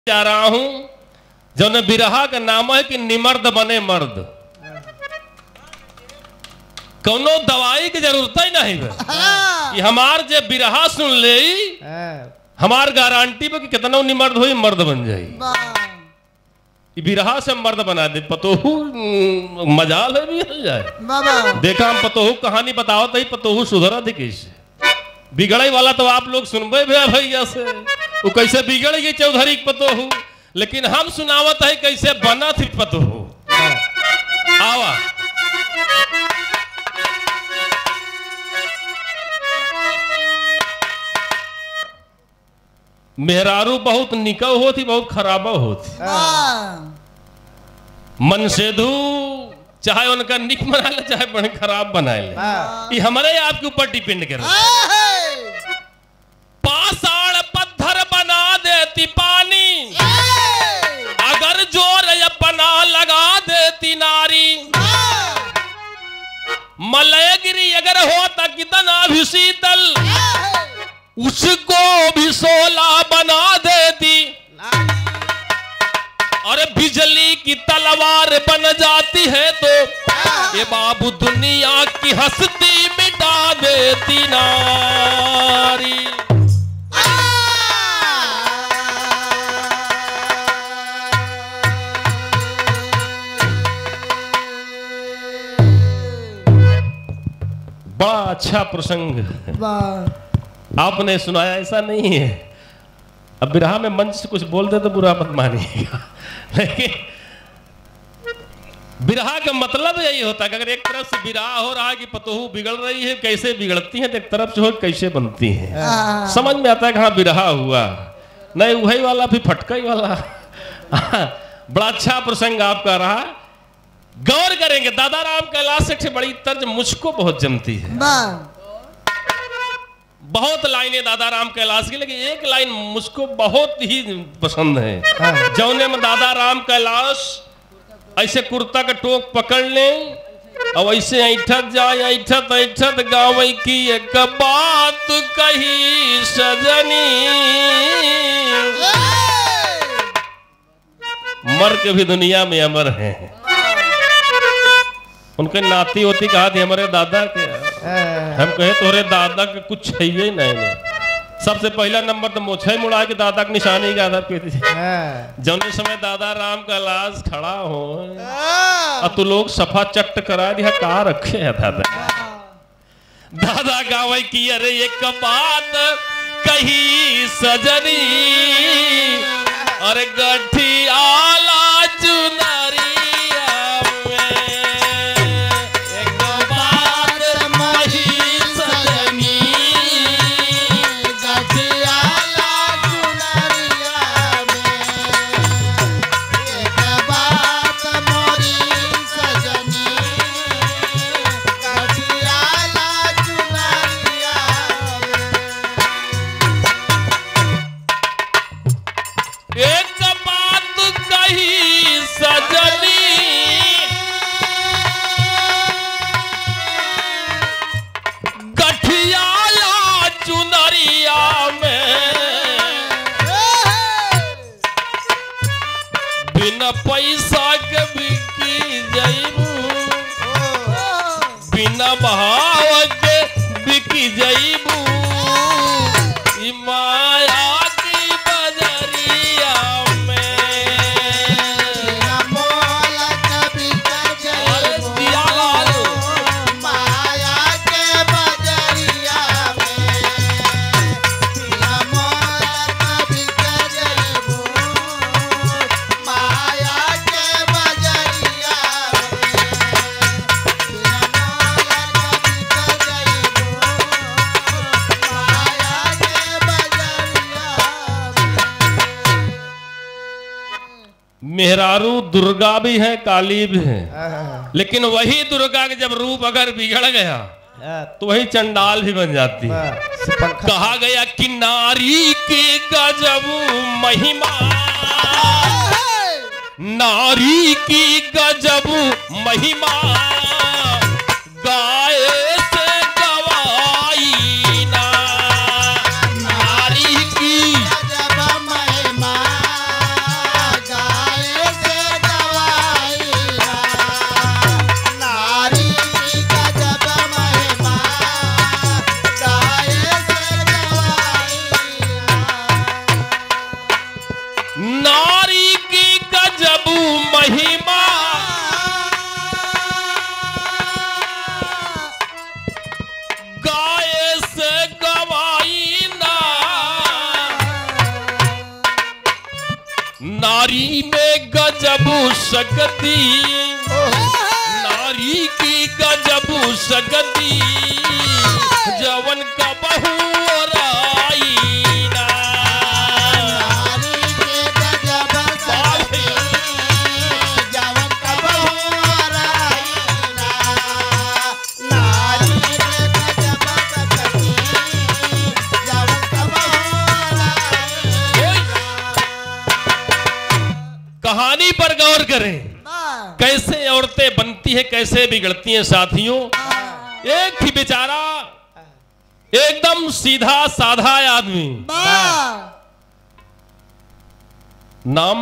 जा रहा हूं जो न बिरहा का नाम है कि निमर्द बने मर्द। कोनो दवाई की जरूरत ही नहीं है। ये हमार जे बिरहा सुन ले हमार गारंटी पे कि कितना निमर्द हो मर्द बन जाए। बिरहा से मर्द बना दे पतोहू मजाल है भी हो जाए। देखा हम पतोहू कहानी बताओ तो ही पतोहू सुधरा थी कैसे बिगड़े वाला तो आप लोग सुनबे भैया से वो कैसे बिगड़ गई चौधरी पतोहू, लेकिन हम सुनावत है कैसे बना थी पतोहू। आवा मेहरारू बहुत निकव होती बहुत खराबा होती। मन सेधु चाहे उनका निक बना ले चाहे बड़े खराब बना ले, ये हमारे आपके ऊपर डिपेंड करे। पाषाण पत्थर बना देती पानी, अगर जोर अपना लगा देती नारी। मलयगिरी अगर होता कितना भी शीतल, उसको भी सोला बना देती। और बिजली की तलवार बन जाती है तो ये बाबू दुनिया की हस्ती मिटा देती नारी। बड़ा अच्छा प्रसंग आपने सुनाया, ऐसा नहीं है। अब बिरहा में मंच से कुछ बोल दे तो बुरा मत मानिएगा, लेकिन बिरहा का मतलब यही होता है कि अगर एक तरफ से बिरहा हो रहा है कि पतोहू बिगड़ रही है, कैसे बिगड़ती है, तो एक तरफ से हो कैसे बनती है, समझ में आता है कि हाँ बिरहा हुआ नहीं वही वाला फिर फटका ही वाला। बड़ा अच्छा प्रसंग आपका रहा। गौर करेंगे दादा राम कैलाश से बड़ी तर्ज मुझको बहुत जमती है। बहुत लाइनें दादा राम कैलाश की, लेकिन एक लाइन मुझको बहुत ही पसंद है। जौने में दादा राम कैलाश ऐसे कुर्ता का टोक पकड़ ले और ऐसे ऐठत जाए ऐठत ऐठत गावे की एक बात कही सजनी, मर के भी दुनिया में अमर है। उनके नाती होती कहा थी हमारे दादा के, हम कहे तोरे दादा के कुछ है ही नहीं। सबसे पहला नंबर तो मोछे मुड़ा के दादा की निशानी का आधार पे थी। जौने समय दादा राम कैलाश खड़ा हो और तू लोग सफा चट्ट करा दिया का रखे है दादा। दादा गावे की अरे एक बात कही सजनी, अरे गठियाला चुनरी पैसा के बिकी जाइबू, बिना भाव के बिकी जाइबू। माया की बजरिया में मोल कभी माया के बजरिया में मोल कभी मेहरारू दुर्गा भी है काली भी है, लेकिन वही दुर्गा के जब रूप अगर बिगड़ गया तो वही चंडाल भी बन जाती है। कहा गया कि नारी की गजब महिमा, नारी की गजब महिमा, गाय से गवाई ना। नारी की गजब महिमा नारी की गजब महिमा गाय से गवाई ना, नारी में गजब शक्ति, नारी की गजब शक्ति जवन का बहु कहानी पर गौर करें, कैसे औरतें बनती है, कैसे बिगड़ती हैं साथियों। एक थी बेचारा एकदम सीधा साधा आदमी, नाम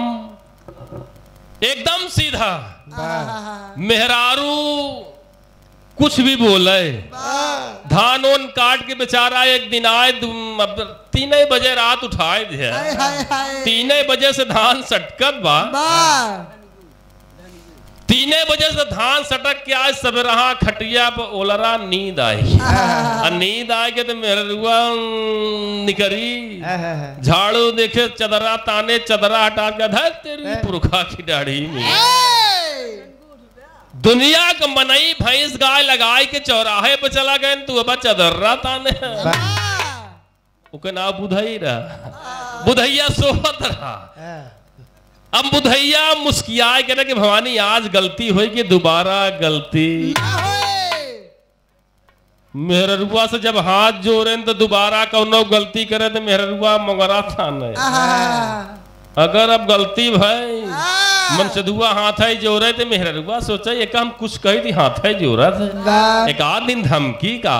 एकदम सीधा, मेहरारू कुछ भी बोले। धान ओन काट के बेचारा एक दिन आए, 3 बजे रात उठाए थे, 3 बजे से धान सटकत बा, 3 बजे से धान सटक के आज सबेरहा खटिया पर ओलरा नींद आई। नींद आए के तो मेहरुआ निकरी, झाड़ू देखे चदरा ताने, चदरा हटा के धर तेरी पुरखा की दाढ़ी में। दुनिया का मनई भैंस गाय लगाए के चौराहे पे चला गए, तू अब चदर्रा ताने। ना बुधई रहा, बुधैया सोहत रहा। अब बुधैया मुस्कियाए कहना कि भवानी आज गलती हुई कि दोबारा गलती। मेहरुआ से जब हाथ जोड़े तो दोबारा कौनो गलती करे तो मेहरुआ मगरा थाने। अगर अब गलती भाई मन से दुआ हाथ है जोरे थे, मेहरुआ सोचा एक हम कुछ कही थी, हाथ है जोरा थे। एक आध दिन धमकी का,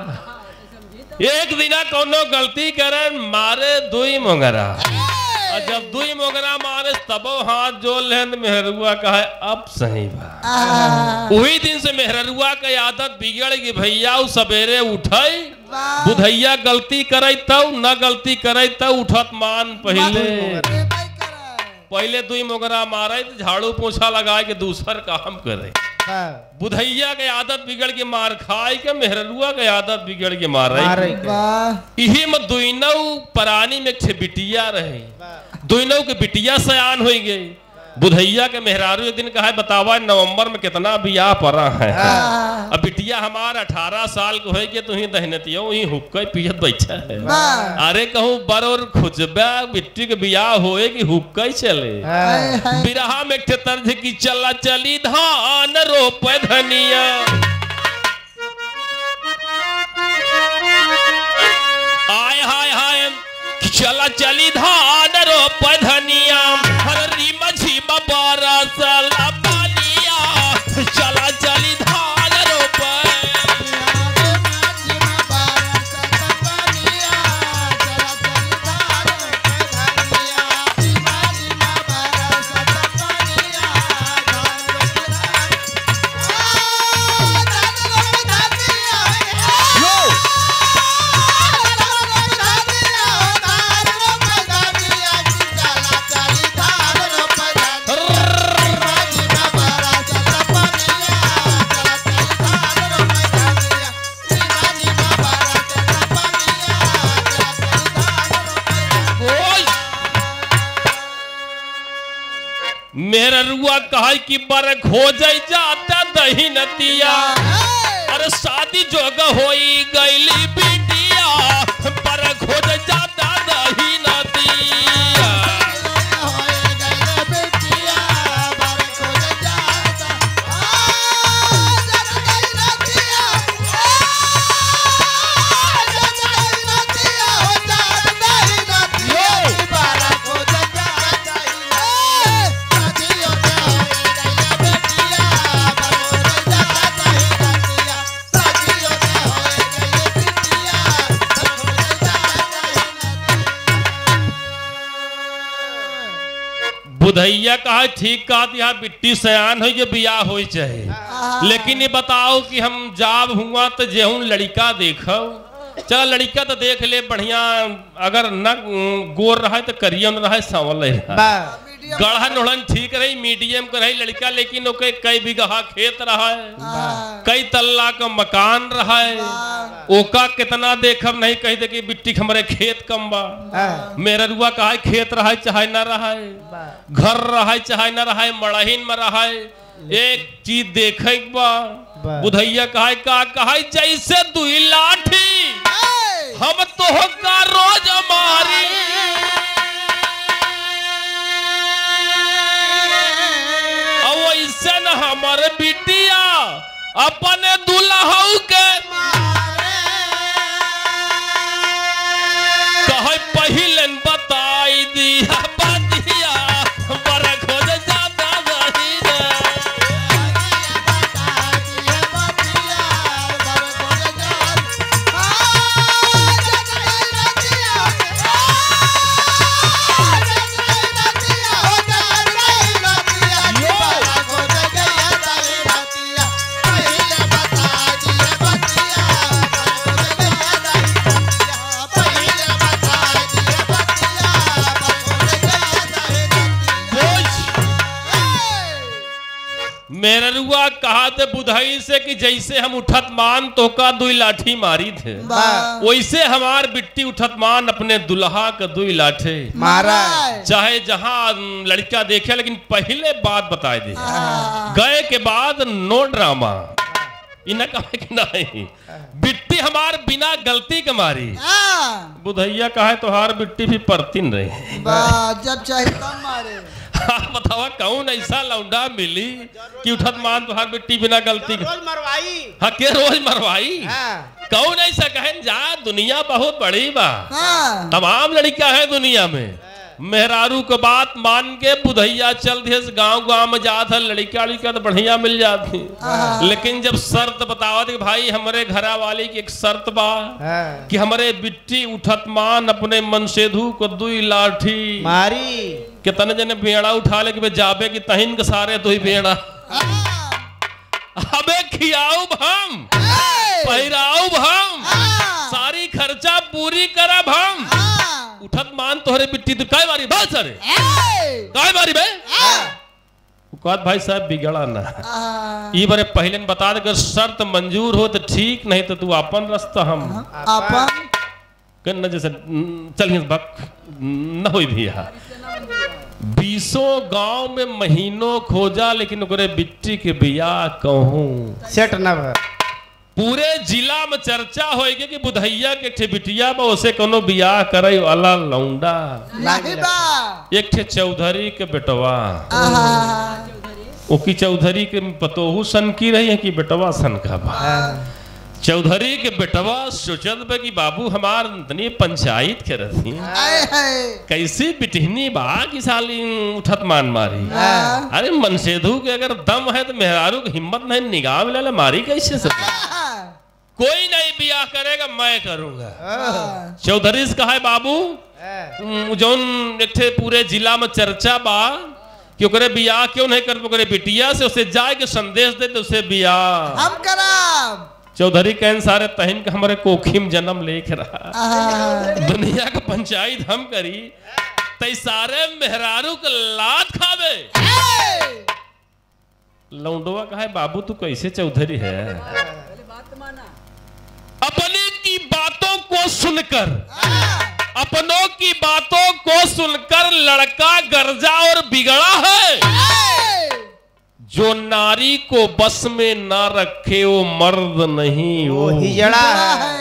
एक दिन कौनो गलती करे मारे 2 मोगरा, और जब 2 मोगरा मारे तबो हाथ जोड़ ले, मेहरुआ कहा अब सही बा। वही दिन से मेहरुआ का आदत बिगड़ गई। भैया सवेरे उठई, बुधैया गलती करे तब, न गलती करे तब उठत मान पहले 2 मोगरा मारे, झाड़ू पोछा लगाए के दूसर काम करे। बुधैया के आदत बिगड़ के मार खाए के, मेहरुआ के आदत बिगड़ के मार यही में 2 परानी में बिटिया रहे, 2 के बिटिया सयान हो गई। बुधैया के मेहरारू एक दिन कहा बतावा नवंबर में कितना बियाह पड़ा है। अब बिटिया हमारा 18 साल को है कि तुही दहनतियो ही हुक्का पियत बैठा है। अरे कहूँ बरोर खुजबा बिट्टी के बियाह होए कि हुक्का चले। बिरहा में तर्ज की चला चली धान रोपे धनिया, आय हाय हाय चला चली धान रोपे धनिया, हरी मझी बारा साला पानिया, चला चली धान रोपे। मेहरुआ कहा कि बर खोज जाता दही नतिया, अरे शादी जोग होई गईली बिटिया, पर खोज जाता दही नतिया। बुधैया कहा ठीक कहा यहाँ बिट्टी सयान हो बियाह हो चाहे, लेकिन ये बताओ कि हम जाब हुआ तो जेहूं लड़का देखो चल लड़का तो देख ले बढ़िया, अगर न गोर रहा है तो करिया न रहा है, सांवल रहा, गढ़ा नोड़न ठीक रही, मीडियम का रही लड़का, लेकिन ओके कई बीघा खेत रहा है, कई तल्ला का मकान रहा है, ओका कितना देखब नहीं कही दे कि बिट्टी हमारे खेत कम बा, मेरा रुआ कहा है खेत रहा है चाहे न रहा है, घर रहा है चाहे न रहा है, मड़हीन में रहा है, एक चीज देखे बा बुधैया कहा है जैसे दुई लाठी हम तो का रोज मारी, वैसे न हमारे बिटिया अपने दुल्हाऊ के कहे पहले बताई दिया बतिया बड़ा खोज जाता रही मेरा रुआ कहा थे बुधाई से कि जैसे हम उठत मान तो का दुई लाठी मारी थे, वैसे हमार बिट्टी उठत मान अपने दुल्हा का दुई लाठे मारा, चाहे जहां लड़का देखे, लेकिन पहले बात बताए दे गए के बाद नो ड्रामा, इन्हें कहा कि नहीं बिट्टी हमार बिना गलती के मारी, बुधैया कहा है तोहार बिट्टी भी परतिन रहे जब चाहे तब मारे। बतावा कौन ऐसा लौंडा मिली कि उठत मान तुहार बिट्टी बिना गलती रोज मरवाई, हाँ के रोज मरवाई, कौन ऐसा कहें जा, दुनिया बहुत बड़ी बा, तमाम लड़कियां है दुनिया में, मेहरारू को बात मान के बुधैया चल दिए गांव में जात है, लड़का तो बढ़िया मिल जाती, लेकिन जब शर्त बतावा कि भाई हमारे घरा वाली की एक शर्त बा कि हमारे बिट्टी उठत मान अपने मनसेधु को दुई लाठी मारी, कितने जने बेड़ा उठा ले कि जाबे कि तहिन के सारे दुई बेड़ा अबे खियाऊ हम पहिराऊ हम सारी खर्चा पूरी करब हम, उठत मान तोहरे बिट्टी तो काय मारी बस अरे काय मारी बे कहत भाई साहब बिगड़ा ना, ये बारे पहले बता दे, अगर शर्त मंजूर हो तो ठीक, नहीं तो तू अपन रास्ता हम अपन करना, जैसे चल बक न हो भी 20 गांव में महीनों खोजा, लेकिन ओकरे बिट्टी के बियाह कहूं सेट न भर, पूरे जिला में चर्चा होएगी कि बुधैया के ठे बिटिया में उसे कोनो बियाह करे वाला लौंडा एक ठे चौधरी के बेटवा, ओकी चौधरी के पतोहू सन की रही है कि बेटवा सन का बा, चौधरी के बेटवा सोचत बे कि बाबू हमार तनी पंचायत के रही कैसी बिटहनी बा कि साली उठत मान मारी, अरे मनसेधु के अगर दम है तो मेहरारू की हिम्मत नहीं, निगाह में ले मारी कैसे सब, कोई नहीं बियाह करेगा मैं करूंगा, चौधरी से कहा है बाबू जौन एक थे पूरे जिला में चर्चा बा कि ओकरे बियाह क्यों नहीं कर, ओकरे बिटिया से उसे जाए के संदेश दे तो उसे बियाह हम कराब, चौधरी कहन सारे तहिन के हमारे कोखिम जन्म लेके रहा, दुनिया का पंचायत हम करी तई सारे मेहरारू के लात खावे, लौंडवा कहा है बाबू तू कैसे चौधरी है, अपने की बातों को सुनकर, अपनों की बातों को सुनकर लड़का गर्जा और बिगड़ा है, जो नारी को बस में ना रखे वो मर्द नहीं, वो हिजड़ा है,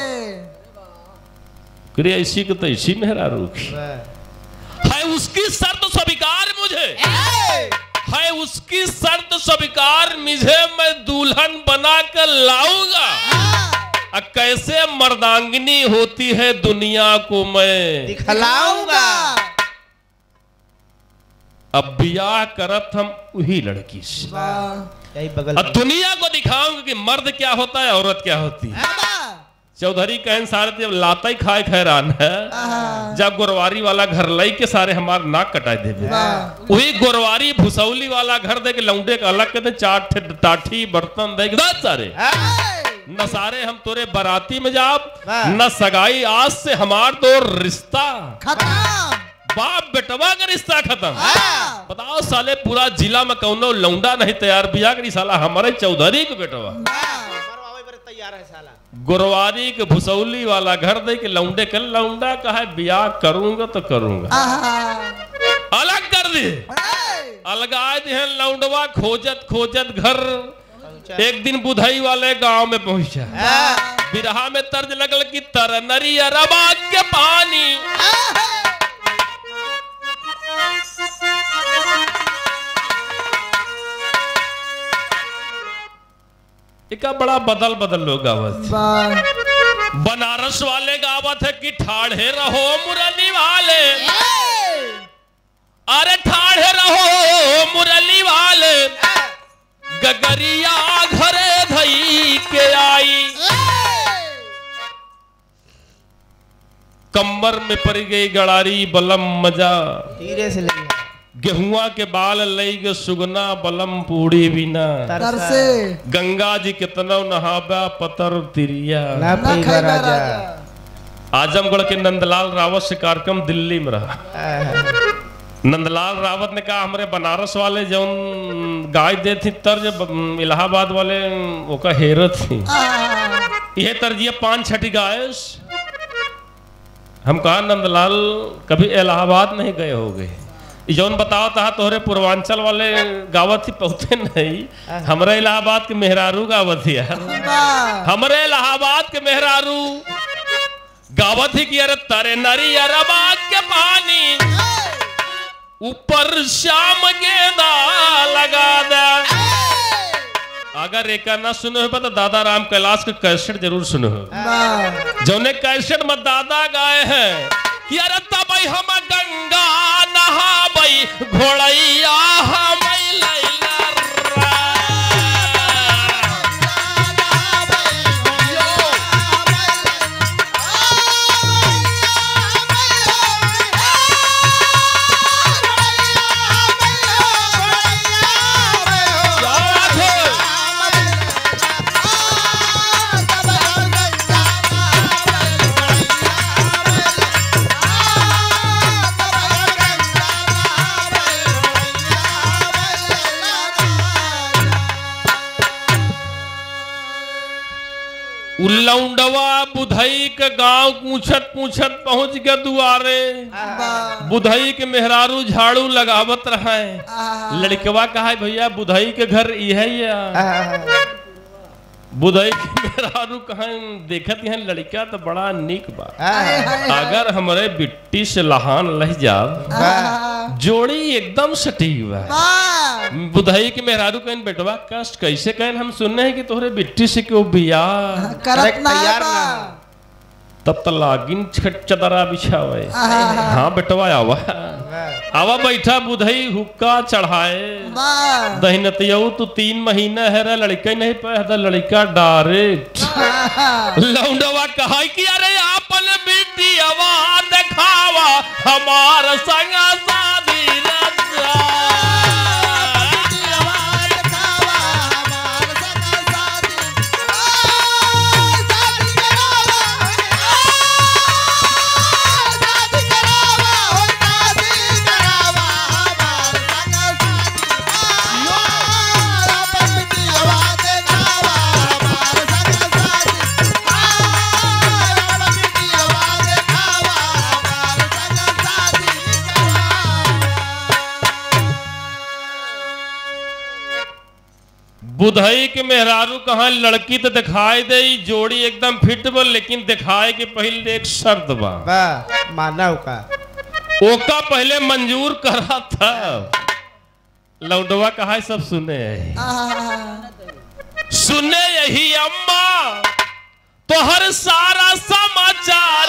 ऐसी को तो इसी मेहरारू है, उसकी शर्त स्वीकार मुझे है, उसकी शर्त स्वीकार मुझे, मैं दुल्हन बना कर लाऊंगा, कैसे मर्दांगिनी होती है दुनिया को मैं दिखलाऊंगा, अब बियाह करत हम वही लड़की से, अब दुनिया को दिखाऊंगा कि मर्द क्या होता है औरत क्या होती है, चौधरी कहन सारे जब लाता ही खाए खैरान है, जब गोरवारी वाला घर लाई के सारे हमार नाक कटाए देवे, वही गोरवारी भुसौली वाला घर दे के लौंडे का अलग के चाट टाठी बर्तन दे के सारे न सारे हम तोरे बराती में जाब, वाह। न सगाई आज से हमार तो रिश्ता खत्म। बाप बेटवा का रिश्ता खत्म। हाँ। बताओ साले पूरा जिला में कौनो लौंडा नहीं तैयार बिया करी साला हमारे चौधरी के बेटवा तैयार है साला। गुरवारी के भुसौली वाला घर दे के लौंडे के लौंडा कहा बियाह करूंगा तो करूंगा। अलग कर दे, अलगा दे लौंडवा खोजत खोजत घर। एक दिन बुधई वाले गांव में पहुंचा, बिरहा में तर्ज लगल कि तर नरी अरबा के पानी। इका बड़ा बदल बदल लोग गावत। बनारस वाले गावत है कि ठाढ़े रहो मुरली वाले, अरे ठाढ़े रहो मुरली वाले, गगरिया घरे धई के आई। कमर में पड़ गई गड़ारी बलम मजा, धीरे से ले गेहुआ के बाल लई गे सुगना बलम पूड़ी बिना। तरसे गंगा जी कितना नहाबा पतर तिरिया। ना पीवा राजा। आजमगढ़ के नंदलाल रावत से कार्यक्रम दिल्ली में रहा। नंदलाल रावत ने कहा हमारे बनारस वाले जो गाय दे थी तर्ज इलाहाबाद वाले वो का हेरत थी, यह तर्जिया 5 छठी गाय। हम कहा नंदलाल कभी इलाहाबाद नहीं गए हो गए, जौन बताओ था तोहरे पूर्वांचल वाले गावत थी पहुंचे नहीं, हमारे इलाहाबाद के मेहरारू गावत थी यार। हमारे इलाहाबाद के मेहरारू गावत ही कि अरे तारे नरी अरबा के पानी, ऊपर श्याम गेंदा लगा दे। अगर एक ना सुनो हो तो दादा राम कैलाश के कैसेट जरूर सुनो हो, जौने कैसेट में दादा गाए हैं कि अरे तब हम गंगा नहाबई घोड़ैया हम लौंडवा बुधई के गांव पूछत पूछत पहुंच गया दुआरे। बुधई के मेहरारू झाड़ू लगावत रहे। लड़कवा कहा भैया बुधई के घर यह बुधई के मेहरारू कहा देखत हैं लड़का तो बड़ा निक बा, अगर हमारे बिट्टी से लहान लह जा जोड़ी एकदम सटीक बा। बुधई के मेहरारू कहन बेटवा कष्ट कैसे कहन, हम सुनने हैं कि तोहरे बिट्टी से क्यों बियाह करत ना तब तो लागिन चदरा बिछावे। हाँ बेटवा आवा आवा बैठा। बुधई हुक्का चढ़ाए दहिनतियऊ तू 3 महीना है रे लड़का नहीं पे लड़का डायरेक्ट। लौंडवा कहा कि अरे आपन बेटी आवा दिखावा हमार संग शादी बुधई के मेहरारू कहा लड़की तो दिखाई दे जोड़ी एकदम फिट बा, लेकिन दिखाए के पहले एक शर्त बा माना का ओका पहले मंजूर करा था। लौंडवा कहा सब सुने सुने यही अम्मा तो हर सारा समाचार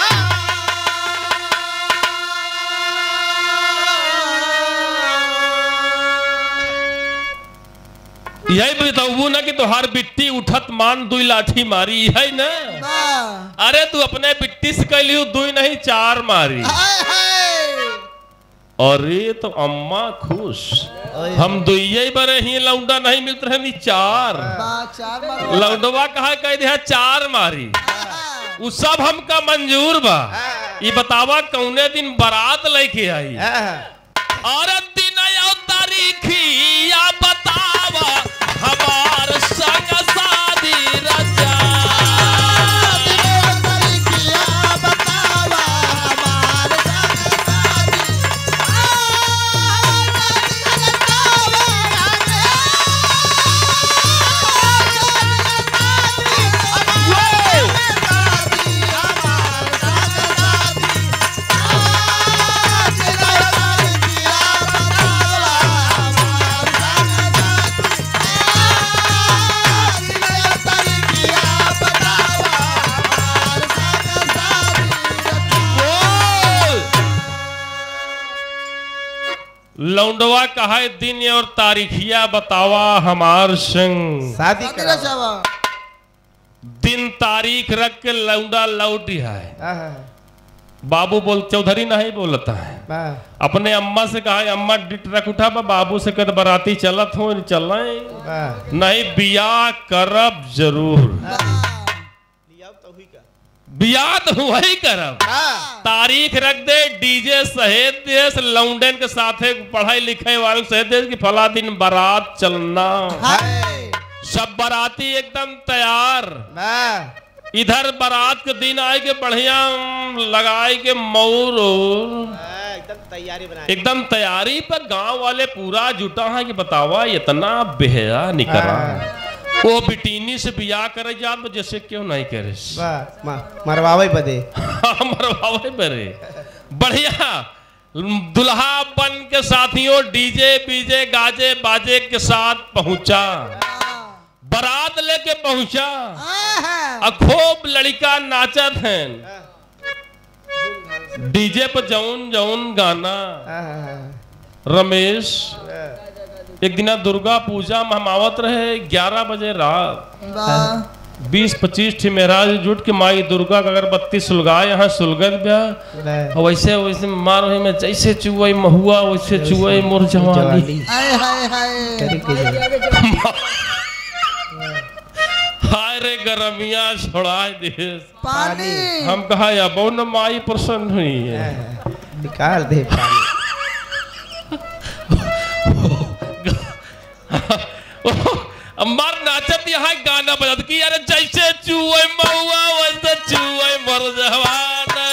यही बताऊ ना कि तुहार बिट्टी उठत मान 2 लाठी मारी है ना। अरे तू अपने बिट्टी से कहली 2 नहीं 4 मारी। अरे तो अम्मा खुश। हम दुइये बरे ही लौंडा नहीं मिलते रहे नी चार। लौंडवा कहा कह दिया चार मारी। उ सब हमका मंजूर बा। ये बतावा कौने दिन बारात लेके आई और दिन और तारीखी या बतावा हमार संग शादी रचा। लौंडवा कहा दिन और तारीखिया बतावा हमार संग शादी करा। दिन तारीख रख के लौंडा लौट है। बाबू बोल चौधरी नहीं बोलता है। अपने अम्मा से कहा अम्मा डिट रख उठा बाबू से कद बराती चलत हो चल नहीं बियाह करब जरूर। बियाह तो वही करब। तारीख रख दे डीजे सहेज देश लौंडन के साथे पढ़ाई लिखाई वाले सहेज देश की फला दिन बारात चलना। सब बाराती एकदम तैयार। इधर बारात के दिन आए के बढ़िया लगाए के मौर एकदम तैयारी पर गांव वाले पूरा जुटा है कि बतावा इतना बेहया निकला। वो बिटीनी से बियाह करे जात जैसे क्यों नहीं करे मरवावे बदे। मरवावे बरे बढ़िया दुल्हा बन के साथियों डीजे बीजे गाजे बाजे के साथ पहुंचा। बारात लेके पहुंचा। खूब लड़का नाचत हैं। डीजे पर जौन जौन गाना। रमेश एक दिन दुर्गा पूजा में हम आवत रहे 11 बजे रात 20-25 ठी मेहराज जुट के माई दुर्गा का अगरबत्ती सुलगाए यहाँ सुलगत ब्याह वैसे वैसे मार में जैसे चुआई महुआ वैसे चुआई मोर जवानी। हाय रे गरमिया छोड़ा दे पानी। हम कहा अब न माई प्रसन्न हुई है। निकाल दे पानी। मर नाचत यहाँ गाना बजत की अरे जैसे चुए महुआ वैसे चुए मर जवान।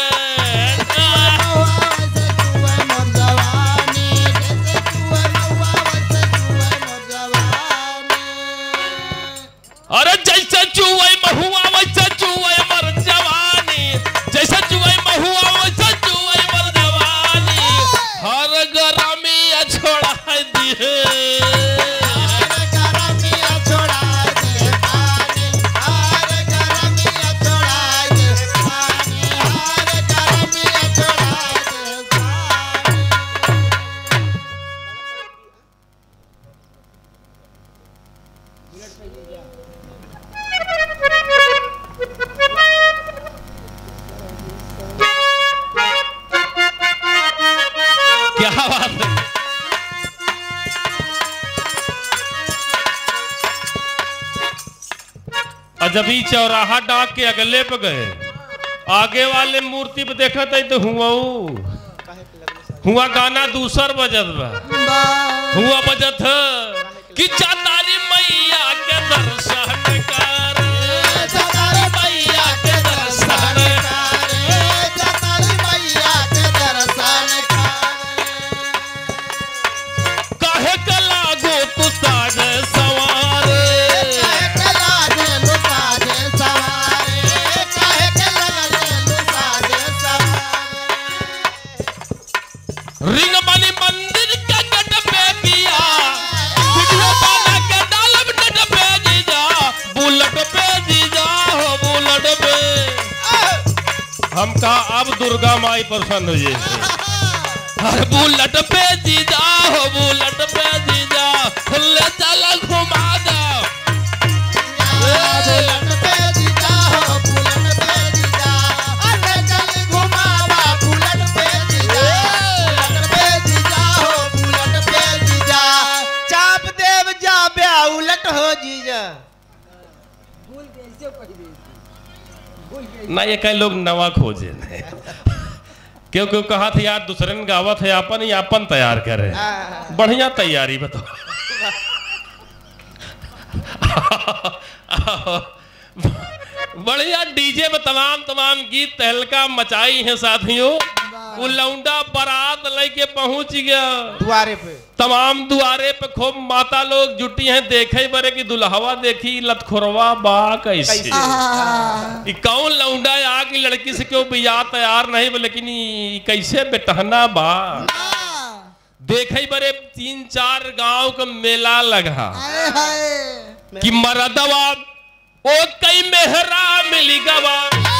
अरे जैसे चुए महुआ वैसे चुए मर जवानी। जैसे चुए महुआ वैसे चुए मर जवानी। हर गरमिया छोड़ा दिए। क्या बात है। अजबी चौराहा डाक के अगले पे गए। आगे वाले मूर्ति पे देखा था तो हुआ गाना दूसर बजत बा। हुआ बजत कि चातारी मैया के दर्शन कर। चातारी मैया के दर्शन कर। चातारी मैया के दर्शन काहे के लागो तू साज सवार। काहे के लागो तू साज सवार। काहे के लागो तू साज सवार। रिंग बनी मंदिर के गट पे किया। वीडियो बना के डालब नेट पे जीजा। बुलेट पे जीजा हो बुलेट पे। हम कहा अब दुर्गा माई प्रसन्न हुई। बुलेट पे जीजा हो बुलेट पे जीजा। ले चला घुमा दो। बुलेट पे जीजा हो बुलेट पे जीजा। ले चल घुमावा बुलेट पे जीजा। बुलेट पे उलट हो जीजा। ना ये कई लोग नवा खोजे ने क्यों क्यों कहा था यार दूसरे ने गावत है अपन ही अपन तैयार करे बढ़िया तैयारी बताओ। बढ़िया डीजे में तमाम तमाम गीत तहलका मचाई है साथियों। वो लौंडा बारात लेके पहुंच गया द्वारे पे, तमाम द्वारे पे खूब माता लोग जुटी हैं देखे बरे की दुल्हवा देखी लतखोरवा बा कैसे ई कौन लौंडा आके लड़की से क्यों बिया तैयार नहीं लेकिन कैसे बेटहना बा देखे बरे 3-4 गांव का मेला लगा कि मरदवा ओ कई मेहरा मिली गवा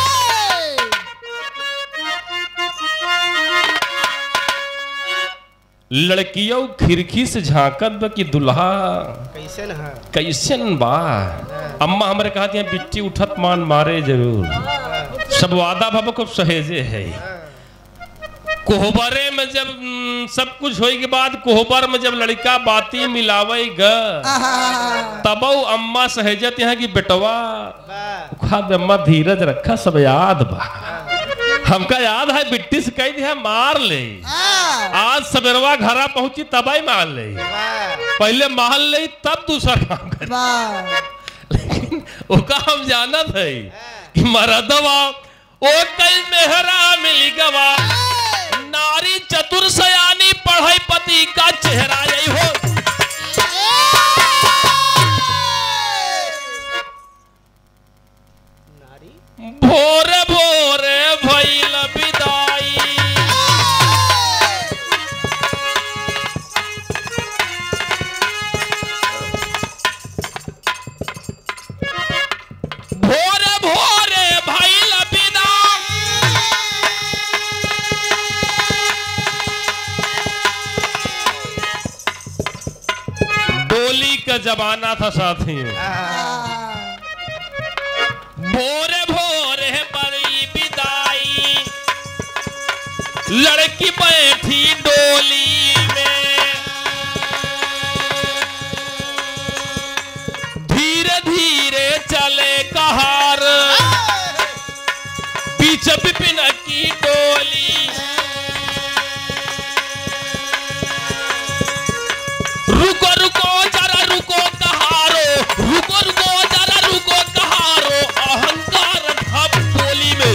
लड़कियों खिड़की से झांकत बा कि दुल्हा कैसन बा। अम्मा हमारे कहती हैं बिट्टी उठत मान मारे जरूर सब वादा भाव को सहेजे है। कोहबरे में जब सब कुछ होए के बाद कोहबर में जब लड़का बाती मिलावे ग तब अम्मा सहेजत यहाँ की बेटवा अम्मा धीरज रखा सब याद बा हमका याद है बिट्टी से कही दिया मार ले आज सवेरवा घरा पहुंची तब ही मार ले पहले मार ले तब दूसरा काम कर लेकिन ओका हम जानत है कि मरदवा ओ कई मेहरा मिली गवा नारी चतुर सयानी पढ़ाई पति का चेहरा यही हो। भोरे भोरे भइल विदाई भोरे भोरे भइल विदाई डोली का जमाना था साथियों। भोरे भोरे बड़ी विदाई लड़की बैठी डोली में धीरे धीरे चले कहार बीच विपिन की डोली रुको रुको जरा रुको कहारो रुको रुको जरा रुको कहारो अहंकार था बोली में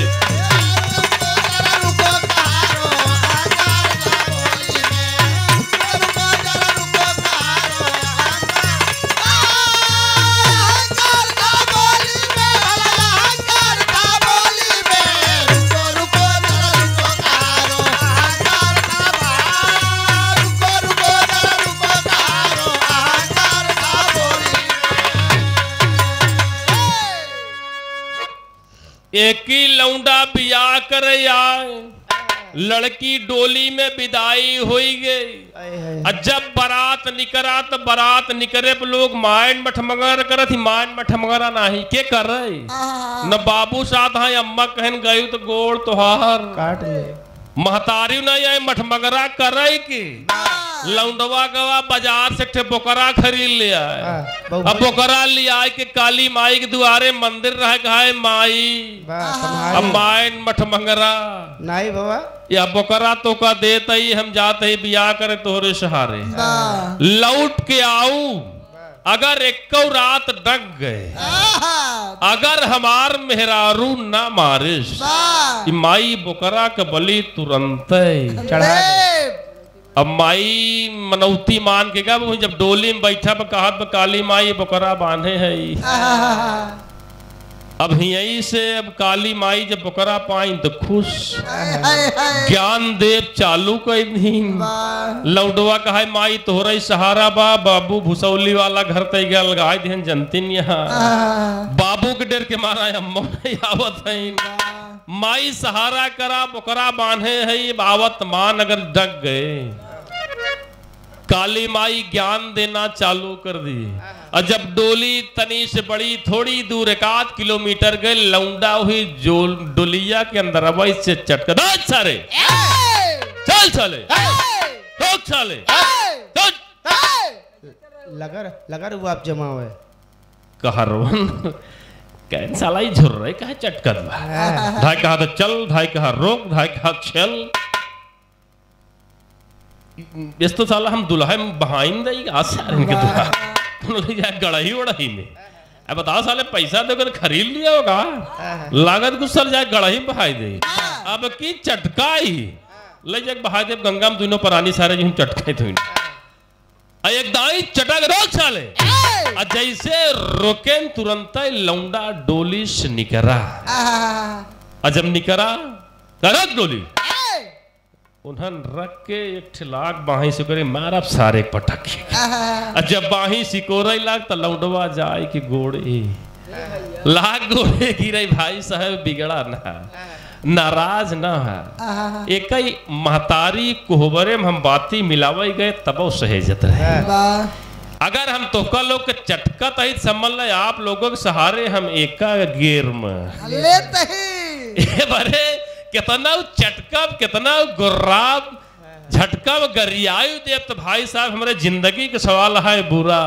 एक ही लौंडा बियाह कर आए लड़की डोली में विदाई हुई गई। जब बारात निकरा तो बारात निकरे पे लोग मायन मठमगर करत ही मायन मठमगरा नहीं के कर रहे न बाबू साथ है अम्मा कहन गई तो गोड़ तोहार काट ले महतारी नहीं आए मठमगरा कर की लौंडवा गवा बाजार से बोकरा खरीद ले आए। अब बोकरा ले आए के काली माई के दुआरे मंदिर रह गए माई अब मायन मठमंगरा नहीं बाबा या बोकरा तो का देता ही हम जाते ही बियाह करे तोहरे सहारे लौट के आऊ अगर एक रात डग गए अगर हमार मेहरारू ना मारिश माई बोकरा के बलि तुरंत चढ़ा अब माई मनौती मान के गा जब डोली में बैठा कहा काली माई बोकरा बांधे है अब यही से अब काली माई जब बोकरा पाई तो खुश ज्ञान देव चालू कर दी लौडवा कहा माई तोहरा ही सहारा बा बाबू भुसौली वाला घर ते गल गाय दिन जनतिन यहाँ बाबू के डर के मारा अम्मा नहीं आवत है माई सहारा करा बोकरा बांधे है आवत मान अगर डग गए काली माई ज्ञान देना चालू कर दी और जब डोली तनी से बड़ी थोड़ी दूर 1-8 किलोमीटर गए लौंडा हुई जो डोलिया के अंदर अब इससे चटक सारे चल चले साले लगर वो आप जमा हुए कहरवन कैन साला ही झुर रहे कहे चटकत बा धाय कहा तो चल धाय कहा रोक धाय कहा चल इस तो साला हम दुल्हा में बहाइन देगी आसार इनके दुल्हा ले जाए गड़ही उड़ही में अब बताओ साले पैसा देकर खरीद लिया होगा लागत कुछ सर जाए गड़ही में बहाई दे अब की चटकाई ले जाए बहा दे गंगा में दोनों परानी सारे जो चटकाई तो एक दाई चटक रोक साले जैसे रोकेन तुरंत लौंडा डोली से निकरा जब निकरा रख डोली उन्हें रख के एक ठिलाक बाही से करे मार सारे पटक जब बाही सिकोरे लाग तो लौंडवा जाए कि गोड़े लाग गोड़े गिरे भाई साहब बिगड़ा ना नाराज ना है एक ही महतारी कोहबरे में हम बाती मिलावे गए तब सहेजत रहे अगर हम तो लोग के चटकत ही समझ ले आप लोगों के सहारे हम एका गेर में लेते बरे कितना चटकब कितना गुर्राब झटकब गरियायु देव तो भाई साहब हमारे जिंदगी के सवाल है बुरा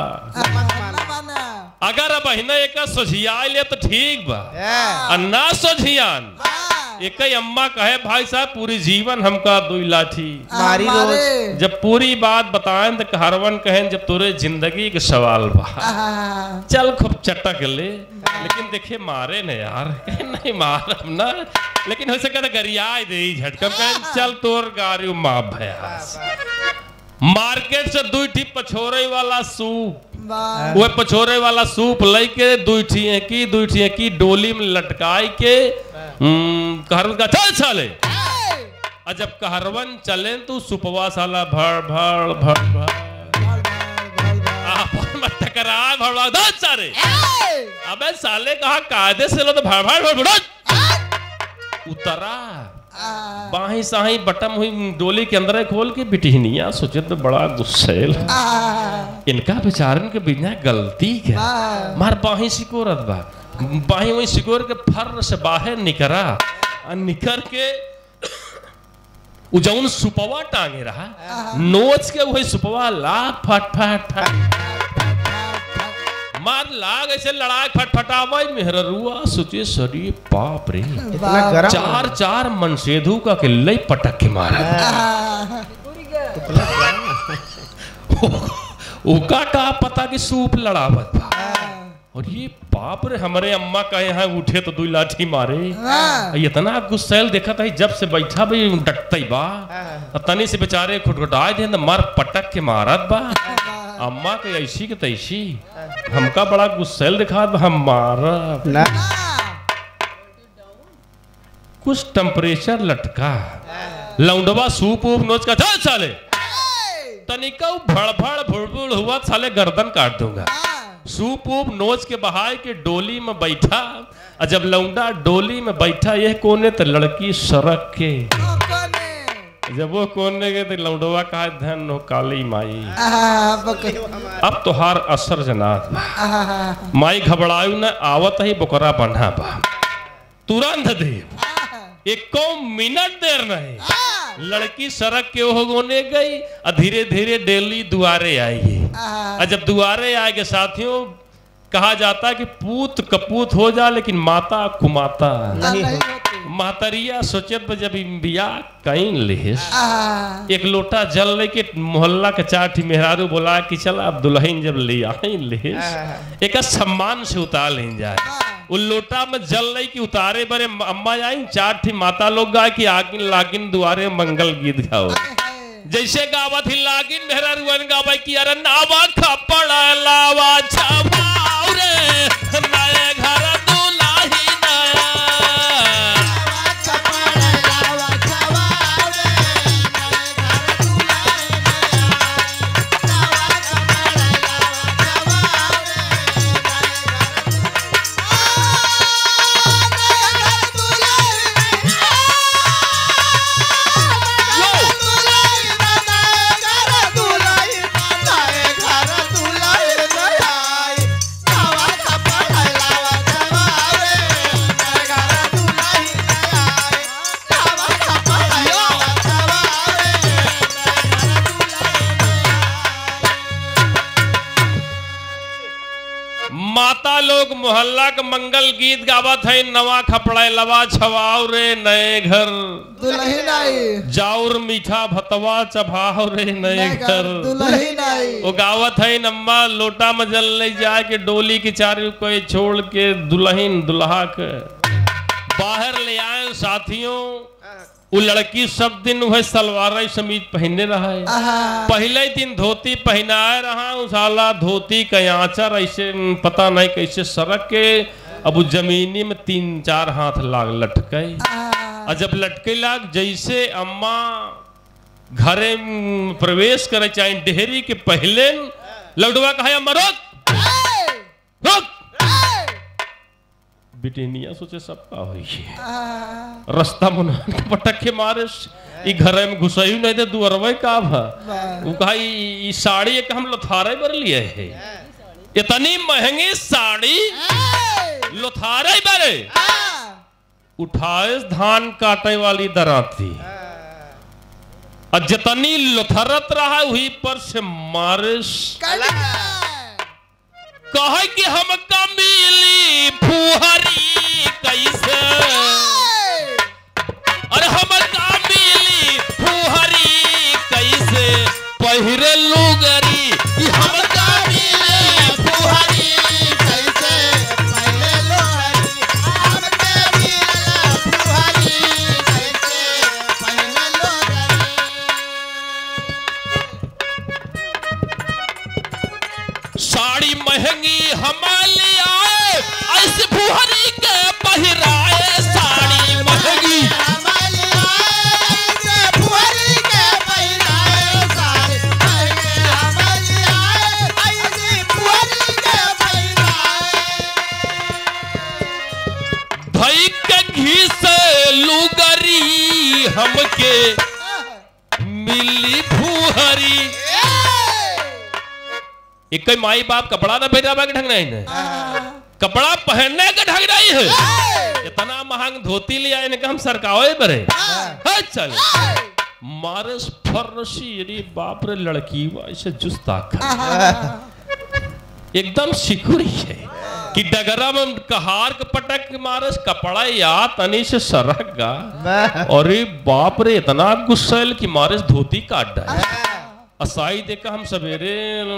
अगर अब अहिना एक सोझिया ले तो ठीक बा ना सोझियान एक ही अम्मा कहे भाई साहब पूरी जीवन हमका दुई लाठी मारी रोज जब पूरी बात बताएं तो कहरवन कहें जब तोरे जिंदगी के सवाल बा चल खूब चटक ले लेकिन देखे मारे न यार नहीं मार ना लेकिन हो सके गरिया दे झटकम कहें चल तोर गारी माप भयास मार्केट से दुई ठी पछोरे वाला सूप वो पछोरे वाला सूप लेके दुई ठी की डोली में लटकाई के कहरवन का चल चले जब कहरवन चले तो सुपवा साला भड़ भड़ भड़ भड़ आपस में टकरा भड़ भड़ सारे अबे साले कहा कायदे से लो तो भड़ भड़ भड़ उतरा बाही साही बटम हुई डोली के अंदर खोल के बिटिहनिया सोचे तो बड़ा गुस्सेल इनका बेचारन के बिना गलती क्या मार बाही सिकोरत बा बाही वही सिकोर के फर से बाहर निकरा निकर के उजौन सुपवा टांगे रहा नोच के वही सुपवा लाग फट फट फट मार लाग ऐसे लड़ाई फटफटावा मेहरुआ सोचे सरी बाप रे चार चार मनसेधु का के लई पटक के मारा उका का पता कि सूप लड़ावत बा और ये बाप रे हमारे अम्मा का यहाँ उठे तो दुई लाठी मारे इतना गुस्सैल देखा था जब से बैठा भी डटता बा तनी से बेचारे खुटखुटाए दे मार पटक के मारत बा अम्मा के ऐसी के तैसी हमका बड़ा गुस्सेल दिखा हम मारा कुछ टेम्परेचर लटका लौंडवा सूप ऊप नोच का चल साले तनिका भड़भड़ भुड़बुड़ हुआ साले गर्दन काट दूंगा सूप ऊप नोच के बहाय के डोली में बैठा जब लौंडा डोली में बैठा यह कोने तो लड़की सड़क के जब वो कोने के तो लौंडवा कहा धन हो काली माई अब तो हार असर जनात माई घबरायु न आवत ही बोकरा बन्हा बा तुरंत दे एको मिनट देर नहीं लड़की सड़क के होने गई धीरे धीरे डेली दुआरे आई जब दुआरे आएगे साथियों कहा जाता कि पूत कपूत हो जा लेकिन माता कुमाता नहीं मातरिया सोचत जब बिया कहीं लेस एक लोटा जल लेके मोहल्ला के चार मेहरारू बोला कि चल अब दुल्हन जब ले आई लेस एक सम्मान से उतार ले जाए उन लोटा में जल ले कि उतारे बरे अम्मा आई चार थी माता लोग गाय कि आगिन लागिन दुआरे मंगल गीत गाओ जैसे गावा थी लागिन मेहरारू गावा कि अरे नावा खपड़ा लावा छावा रे नए घर दुलाही नया माता लोग मोहल्ला के मंगल गीत गावत है, नवा खपड़ा लवा छवाओ रे नए घर दुल्हन आई, जाउर मीठा भतवा चभाओ रे नए घर दुल्हन आई। वो गावत है नम्मा लोटा में जल ले जाए के डोली की चारों कोई छोड़ के दुल्हन दुल्हा के बाहर ले आए। साथियों वो लड़की सब दिन वह सलवार समीज पहने रहा है, पहले दिन धोती पहनाए रहा, साला धोती का आंचर ऐसे पता नहीं कैसे सरक के अब वो जमीनी में 3-4 हाथ लाग लटके। और जब लटके लाग जैसे अम्मा घरे प्रवेश करे चाहे डेहरी के पहले लौटवा कहा अम्मा रोक रोक। बिटिनिया सोचे सबका हो रास्ता मुना पटक के मारे ई घरे में घुसई नहीं दे दुअरवे का भा वो कहा ई साड़ी एक हम लोथारे बर लिए है, इतनी महंगी साड़ी लोथारे बरे उठाए धान काटे वाली दराती और जितनी लोथरत रहा वही पर से मारिश कहे कि हम मिली फुहरी कैसे, अरे हम मिली फुहरी कैसे पहिरे लुगरी हम मिली फुहरी कैसे पहिरे लुगरी हम मिली फुहरी कैसे पहिरे लुगरी। साड़ी महंगी हमारे आए ऐसे फुहरी के पहिराए, साड़ी महंगी हमारे आए ऐसे फुहरी के पहिराए, साड़ी महंगी हमारे आए ऐसे फुहरी के पहिराए। भाई के घी से लुगरी हमके मिली फुहरी। एक माई बाप कपड़ा ना पहनावा के ढंग नहीं है, कपड़ा पहनने का ढंग नहीं है। इतना महंग धोती ले आए हम सरकावे बरे चल मारे फरसी रे बाप रे लड़की ऐसे जुस्ता एकदम सिकुड़ी है कि डगरा में कहार के पटक मारे कपड़ा या तनी से सरक गा और बाप रे इतना गुस्सेल कि मारे धोती काट डाले। असाई देखा हम सवेरे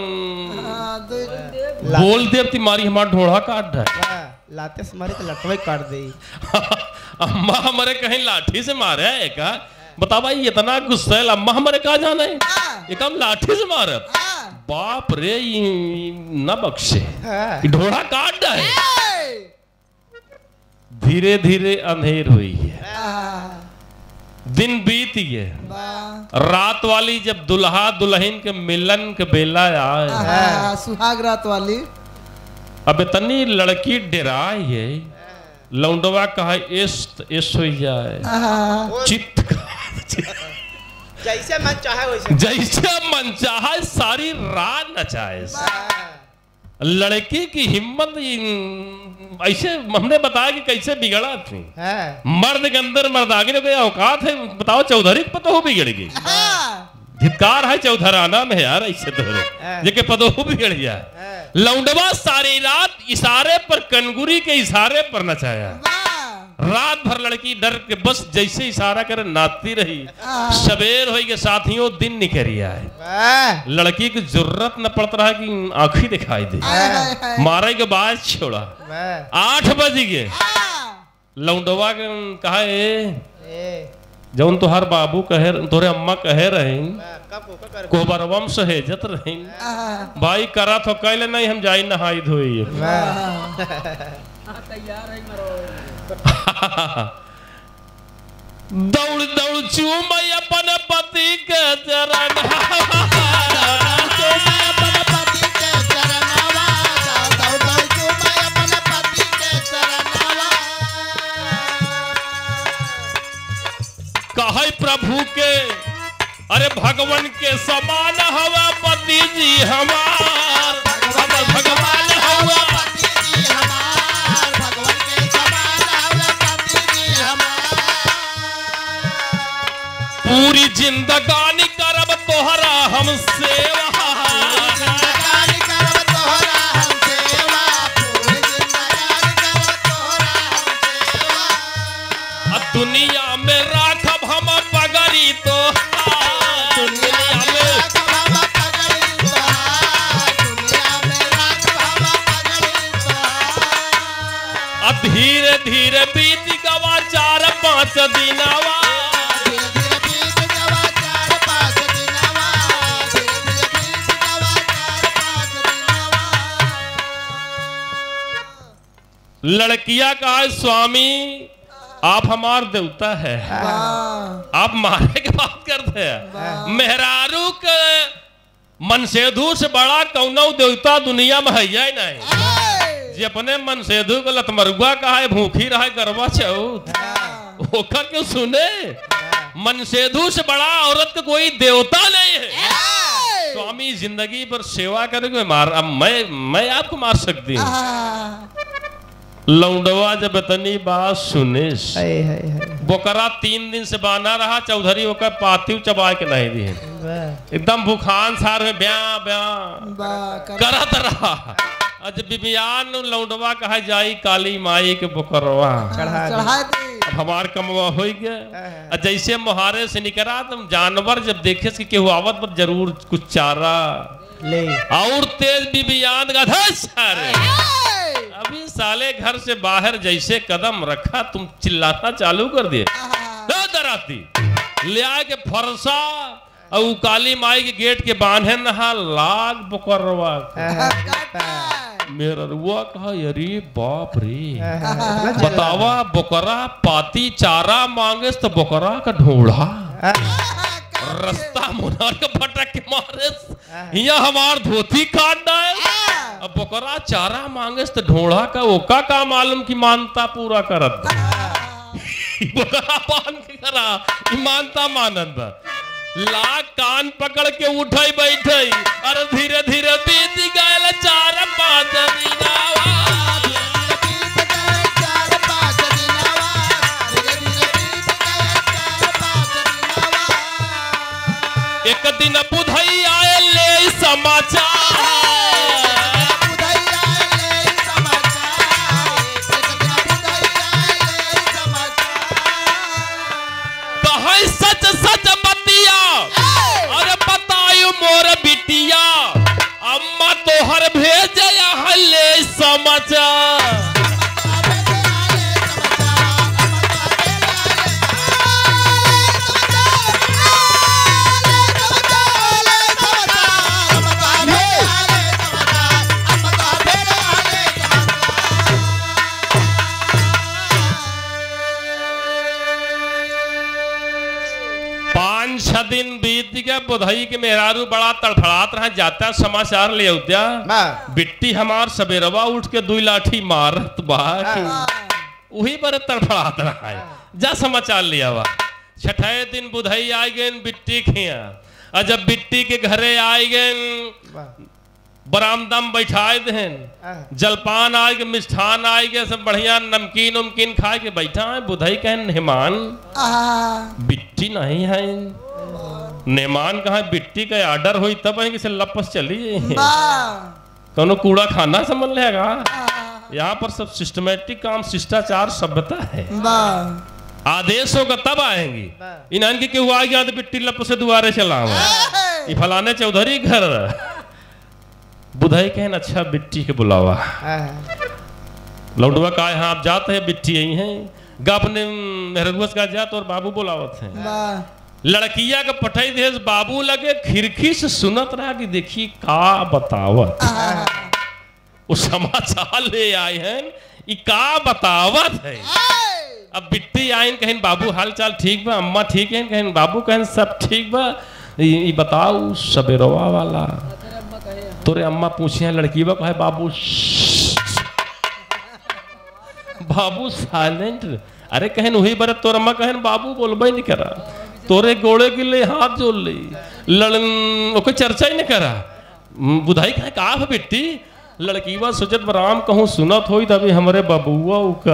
बोल देव तुम्हारी हमारा ढोड़ा काट रहा है लाते से मारे तो लटवे काट दे। अम्मा हमारे कहीं लाठी से मारे है का बता भाई इतना गुस्सा है अम्मा हमारे कहा जाना है एक हम लाठी से मारे बाप रे न बख्शे ढोड़ा काट रहा है। धीरे धीरे अंधेर हुई है, दिन बीत गए, रात वाली जब दुल्हा दुल्हन के मिलन के बेला आए सुहाग रात वाली अब इतनी लड़की डराई है लौंडवा कहा इस हो जाए चित्त जैसे मन चाहे वैसे जैसे मन चाहे सारी रात नचाए। लड़की की हिम्मत ऐसे हमने बताया कि कैसे बिगड़ा थी मर्द के अंदर मर्दागी ने कोई औकात है बताओ चौधरी पतो बिगड़ गई धिक्कार है चौधराना में यार ऐसे दोहरे जेके पदो बिगड़ गया। लौंडवा सारी रात इशारे पर कनगुरी के इशारे पर नचाया, रात भर लड़की डर के बस जैसे इशारा करे नाचती रही। सवेर हो गए साथियों दिन निकरिया है, लड़की की जरूरत न पड़ता रहा कि आंखें दिखाई दे, मारे के बाद छोड़ा 8 बज गए। लौंडवा के कहा जौन तुहार बाबू कहे तोरे अम्मा कहे रहे कोबरवम सहेजत रहे भाई करा तो कहले नहीं हम जाई नहाई धोई दौड़ दौड़ चूम अपन पति के चरण कहे प्रभु के अरे भगवान के समान हवा पति जी हमार भगवान हवा पति जी हमार भगवान के समान हवा पति जी हमार पूरी जिंदगानी करब तोहरा हम सेवा जिंदगानी करब तोहरा हम सेवा अब धीरे धीरे बीत गवा 4-5 दिनवा लड़किया का है स्वामी आप हमार देवता है आप मारे के बात करते हैं मेहरारू के मनसेधु से बड़ा कौनो देवता दुनिया में है ही नहीं जी अपने मनसेधु को लतमरुआ का है भूखी रहा है गरबा चौथ होकर क्यों सुने मनसेधु से बड़ा औरत का कोई देवता नहीं है स्वामी जिंदगी पर सेवा करेंगे मार अब मैं आपको मार सकती हूँ लौंडवा जब इतनी बात सुने बोकरा 3 दिन से बाना रहा चौधरी होकर पाती चबा के नहीं दी एकदम बुखान सार में ब्या ब्या करत रहा आज बिबियान लौंडवा कहा जाई काली माई के बोकरवा अब हमार कमवा हो गया जैसे मुहारे से निकला तुम जानवर जब देखे कि केहू आवत पर जरूर कुछ चारा ले और तेज बिबियान का सारे अभी साले घर से बाहर जैसे कदम रखा तुम चिल्लाना चालू कर दिए डराती ले आए के फरसा और काली माई के गेट के बांधे नहा लाग बोकरवा मेरा रुआ कहा अरे बाप रे बतावा बोकरा पाती चारा मांगे तो बोकरा का ढोड़ा रास्ता मुनार का भटक के मारे यहाँ हमार धोती काटना है अब बोकरा चारा मांगे तो ढोड़ा का ओका का मालूम की मानता पूरा करत बोकरा पान के करा मानता मानंद लाख कान पकड़ के उठाई बैठाई अरे धीरे धीरे बीत गए 4-5 दिनवा एक दिन बुधई आए ले समाचार कहे सच सच बतिया अरे बतायु मोर बिटिया अम्मा तोहर भेज ले समाचार दिन बीत गया बुधई के मेहरारू बड़ा तड़फड़ात रहा जाता समाचार ले उद्या बिट्टी हमार सबेरवा उठ के 2 लाठी मारत वही पर तड़फड़ात रहा है जा समाचार लिया हुआ 6ठे दिन बुधई आ गए बिट्टी खिया और जब बिट्टी के घरे आए गए बरामदा में बैठाए देन जलपान आए के मिष्ठान आए गए सब बढ़िया नमकीन उमकीन खाए के बैठा है बुधई कहन मेहमान बिट्टी नहीं है नेमान कहा बिट्टी का ऑर्डर हुई तब है कि लपस चली कौनो कूड़ा खाना समझ लेगा यहाँ पर सब सिस्टमेटिक काम शिष्टाचार सभ्यता है आदेश होगा तब आएंगी इन्हान की क्यों आ गया तो बिट्टी लप से दुआरे चला ये फलाने चौधरी घर बुधई कहन अच्छा बिट्टी के बुलावा लौटवा का यहाँ आप जाते हैं बिट्टी यही है गप ने मेहरगुस का जात और बाबू बुलावत है लड़किया का पठाई देश बाबू लगे खिड़की से सुनत रहा कि देखिए का बतावत वो समाचार ले आए हैं ये का बतावत है अब बिट्टी आइन कहें बाबू हाल चाल ठीक बा अम्मा ठीक है कहें बाबू कहें सब ठीक बा ये बताओ सबेरवा वाला तोरे अम्मा पूछे लड़की बा कहे बाबू बाबू साइलेंट अरे कहन वही बार तोर अम्मा कहन बाबू बोलबे नहीं करा तोरे गोड़े के लिए हाथ जोड़ ली लड़न ओके चर्चा ही नहीं करा बुधाई कहे का बिट्टी लड़की बा सोचत राम कहूँ सुनत होई तभी हमारे बबुआ का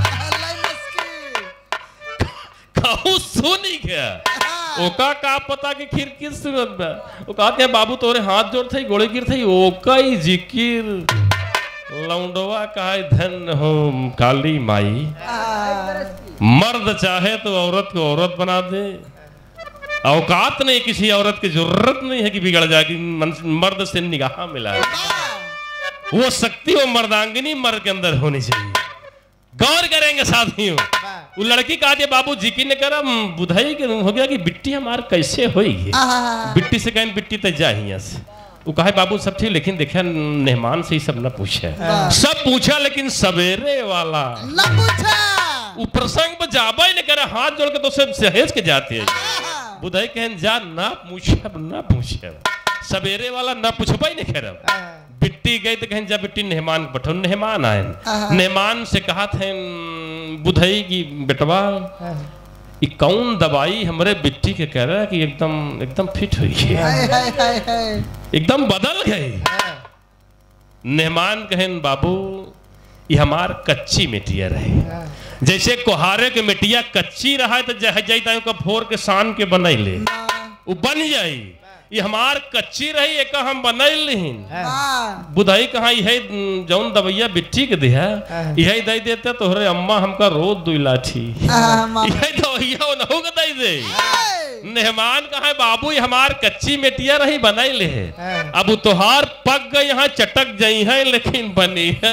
कहूँ सुनी क्या ओका का पता कि खिड़की सुनत बा वो कहते हैं बाबू तोरे हाथ जोड़ थे गोड़े गिर थे ओका ही जिकिर लौंडवा का धन हो काली माई मर्द चाहे तो औरत को औरत बना दे औकात नहीं किसी औरत की जरूरत नहीं है कि बिगड़ जाएगी मर्द से निगाह मिला है वो शक्ति वो मर्दांगिनी मर्द के अंदर होनी चाहिए गौर करेंगे साथियों। वो लड़की कहा दिया बाबू जी की ने करा बुधाई के हो गया कि बिट्टी हमार कैसे होगी। बिट्टी से कहें बिट्टी तो जा यहाँ से। वो कहा बाबू सब ठीक, लेकिन देखा मेहमान से ही सब न पूछा, सब पूछा लेकिन सवेरे वाला न पूछा। वो प्रसंग पर जाबा ही नहीं करे, हाथ जोड़ के तो सब सहेज के जाते हैं। बुधाई कहन जा ना पूछे सवेरे वाला ना पूछबा ही नहीं कह रहा। बिट्टी गई तो कहें जा बिट्टी मेहमान बैठो, मेहमान आए, मेहमान से कहा थे बुधाई की बेटवा ये कौन दवाई हमारे बिट्टी के कह रहा है कि एकदम फिट हुई है, एकदम बदल गई। मेहमान कहें बाबू ये हमार कच्ची मिट्टिया रहे, जैसे कोहारे के मिट्टिया कच्ची रहा तो जह जाता का फोर के सान के बनई ले वो बन जाई। ये हमार कच्ची रही एक हम बनैल नहीं। बुधाई कहा यह जौन दवैया बिट्टी के दिया यही दे देते तोहरे अम्मा हमका रोज 2 लाठी यही दवैया नहु के दे दे। मेहमान कहा बाबू ये हमार कच्ची मिट्टिया रही बनाई ले है, अब तोहार पक गई यहाँ चटक जाई है लेकिन बनी है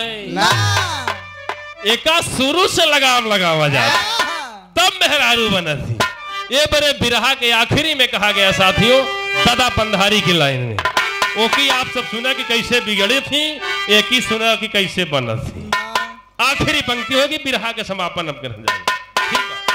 एका शुरू से लगाम लगावा जाता तब मेहरारू बना थी। ये बड़े बिरहा के आखिरी में कहा गया साथियों दादा पंधारी की लाइन में। वो की आप सब सुना कि कैसे बिगड़ी थी, एक ही सुना कि कैसे बना थी। आखिरी पंक्ति होगी बिरहा के समापन अब कर जाएंगे। ठीक है।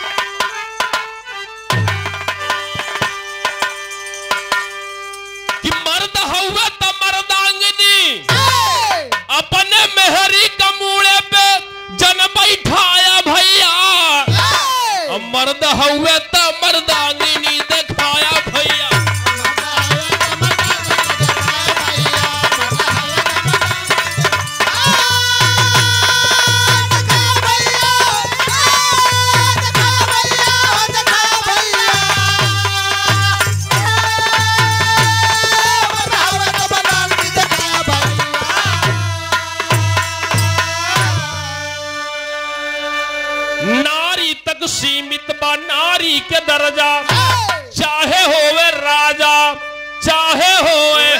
कि मर्द हुआ त मर्दांगनी अपने मेहरी कमूड़े पे जन बैठाया भैया, मर्द हुए त मर्दांगिनी दिखाया भैया। नारी तक सीमित बा नारी के दर्जा, चाहे होवे राजा चाहे होवे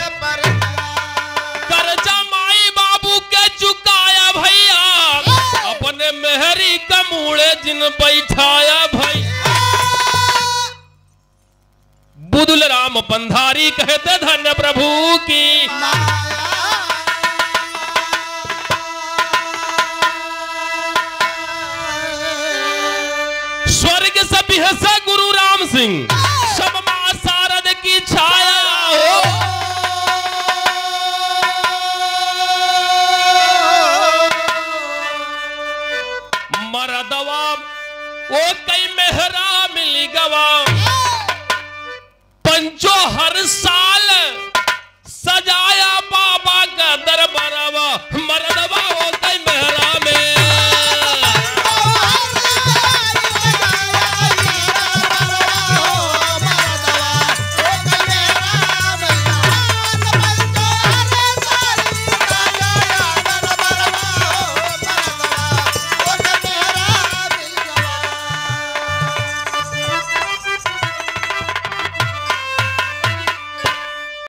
कर्जा माई बाबू के चुकाया भैया, अपने मेहरी कमूड़े जिन बैठाया भैया। बुदुल राम पंधारी कहते धन्य प्रभु की। स्वर्ग से बिहसा गुरु राम सिंह